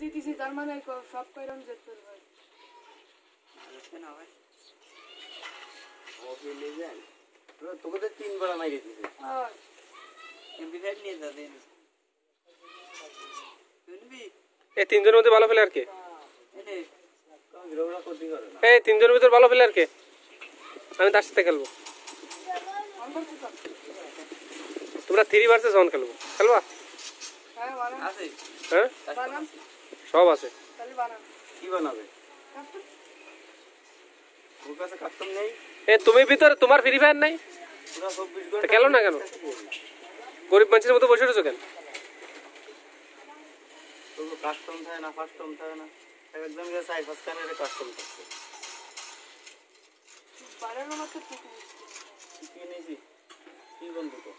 জিতেছি তার মানে সব কয়রকম জিততে পারবে না ভাই ওকে নিয়ে যান তোকে তো 3 বার মাইরে দিয়েছে হ্যাঁ এমবিফাইভ নিয়ে যা দেন শুনবি এই তিনজনের মধ্যে ভালো প্লেয়ার কে এনে কম গ্রহণ করতে পারো না এই তিনজনের ভিতর ভালো প্লেয়ার কে আমি তার সাথে খেলবো তোমরা 3 ভার্সেস 1 খেলবো খেলবা হ্যাঁ বানান আছে হ্যাঁ বানান সব আছে তাহলে বানান কি বানাবে ওর কাছে কাস্টম নেই এ তুমি ভিতর তোমার ফ্রি ফায়ার নাই পুরো 24 তো ঘন্টা খেলো না কেন গরিব মানুষের মতো বসে রয়েছো কেন তো কাস্টম থাকে না কাস্টম থাকে না একদম যে সাইফাস কানের কাস্টম থাকে বানানো মাত্র কি নিছি কি বন্ধু তো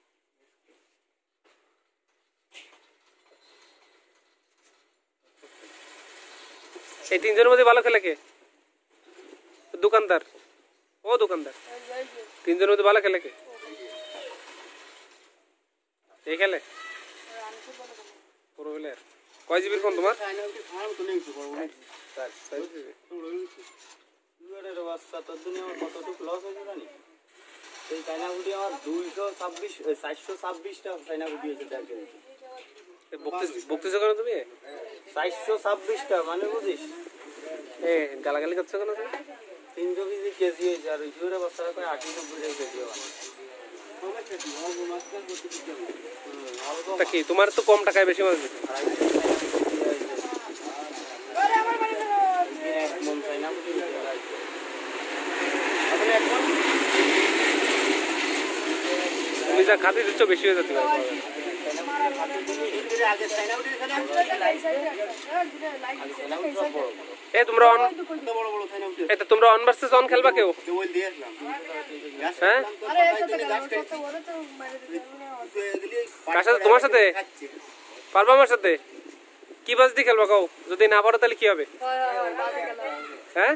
এই তিনজনের মধ্যে ভালো খেলে কে দোকানদার ও দোকানদার তিনজনের মধ্যে ভালো খেলে কে এই খেলে পুরো প্লেয়ার কয় জিবির ফোন তোমার তোর দুনিয়া আমার কতটুকু লস হয়েছে জানি এই চাইনা গুটি আমার 426টা চাইনা গুটি হয়েছে দেখে বকতেছো কেন তুমি 426টা মানে বুঝিস এ গালাগালি করছো কেন তুমি 300 কেজি হয়েছে আর জোরে বাচ্চারা কয় 98 কেজি তা কি তোমার তো কম টাকায় বেশি মাছ দিচ্ছে তুমি যা খাতে দিচ্ছ বেশি হয়ে যাচ্ছে এ তোমরা অন ভার্সেস অন খেলবা কেউ হ্যাঁ কার সাথে তোমার সাথে পারবা আমার সাথে কি বাজ দিয়ে খেলবা কাও যদি না পারো তাহলে কি হবে হ্যাঁ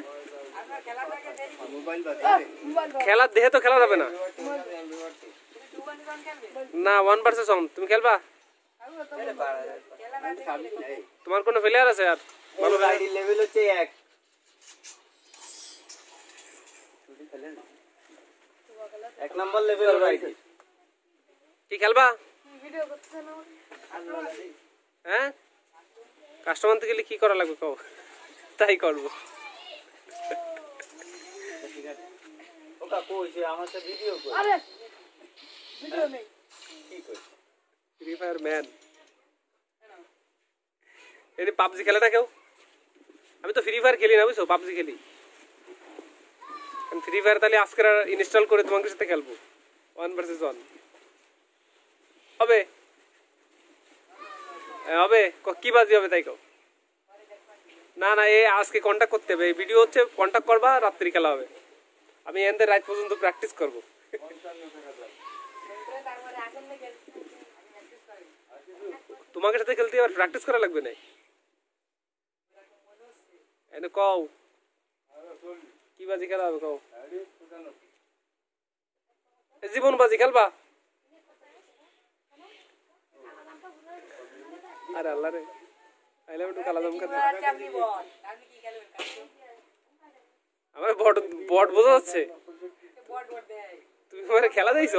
খেলার দেহে তো খেলা যাবে না না 1 ভার্সেস 1 তুমি খেলবা তোমার কোনো প্লেয়ার আছে আর ভালো আইডি লেভেল হচ্ছে 1 এক নাম্বার লেভেল আইডি কি খেলবা ভিডিও করতেছ না হ্যাঁ কাস্টমার থেকে গেলে কি করা লাগবে কও তাই করব ওটা কইছে আমার সাথে ভিডিও কর আরে ভিডিও নেই কি কই ফ্রি ফায়ার ম্যান এই পাবজি খেলে না কেউ আমি তো ফ্রি ফায়ার খেলি না বুঝছো পাবজি খেলি আমি ফ্রি ফায়ার তাহলে আজকে ইনস্টল করে তোমাদের সাথে খেলবো 1 ভার্সেস 1 হবে হবে কি বাজি হবে তাই কও না না এই আজকে কন্টাক্ট করতে হবে এই ভিডিও হচ্ছে কন্টাক্ট করবা রাত্রি খেলা হবে আমি এনদের রাত পর্যন্ত প্র্যাকটিস করব তোমাকে সাথে খেলতে আবার প্র্যাকটিস করা লাগবে না এনে কও কি বাজি খেলা হবে কও জীবন বাজি খেলবা আরে আল্লাহ রে আইলে একটু কালা দম খেতে আমার বট বট বোঝা যাচ্ছে তুমি আমার খেলা দিয়েছো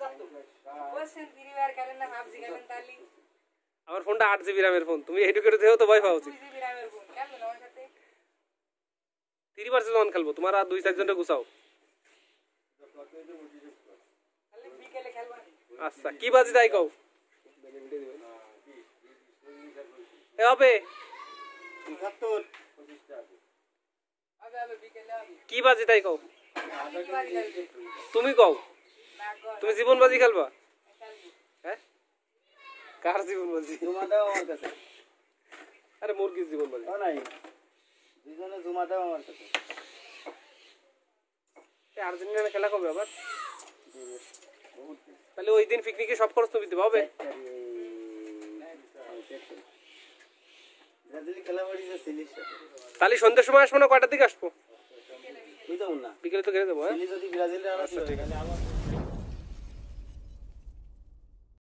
আমার ফোনটা 8 জিবি র্যামের ফোন তুমি এইটুকু করে দেও তো ভয় পাও উচিত 3 ভার্সেস 1 খেলবো তোমার আর 2-4 জনটা গুছাও আচ্ছা কি বাজি তাই কও এ হবে 75 কি বাজি তাই কও তুমি কও তুমি জীবন বাজি খেলবা হ্যাঁ কার জীবন বাজি জুমা দাও আমার কাছে আরে মুরগির জীবন বাজি ও নাই দুজনে জুমা দাও আমার কাছে এই আর্জেন্টিনা খেলা কবে আবার তাহলে ওই দিন পিকনিকে সব খরচ তুমি দিতে হবে ব্রাজিল খেলা বাড়ি যে সিলিশ তাহলে সন্ধ্যার সময় আসবো না কয়টার দিকে আসবো বুঝতাম না বিকেলে তো গেলে যাবো হ্যাঁ যদি ব্রাজিলের আর